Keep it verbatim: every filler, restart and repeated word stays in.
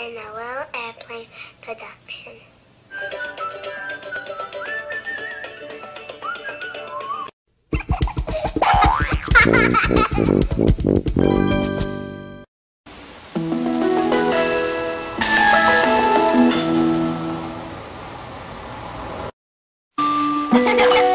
in a little airplane production. Ha ha ha!